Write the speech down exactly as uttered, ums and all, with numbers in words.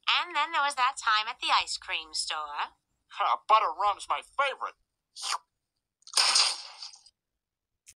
And then there was that time at the ice cream store. Ha, butter rum's my favorite.